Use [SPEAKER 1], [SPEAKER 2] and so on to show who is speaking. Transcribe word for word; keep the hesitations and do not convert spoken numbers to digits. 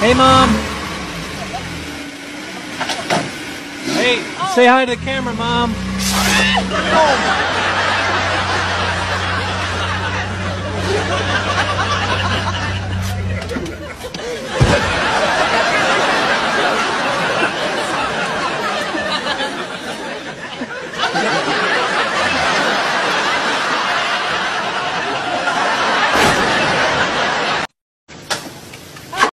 [SPEAKER 1] Hey, Mom. Hey, say hi to the camera, Mom.
[SPEAKER 2] Oh my God.